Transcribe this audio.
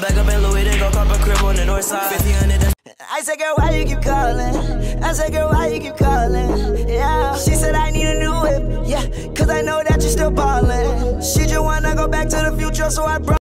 back up in Louis, then go cop a crib on the north side. 50 I said, girl, why you keep calling? I said, girl, why you keep calling? Yeah. She said, I need a new whip. Yeah, cause I know that you're still ballin'. She just wanna go back to the future, so I brought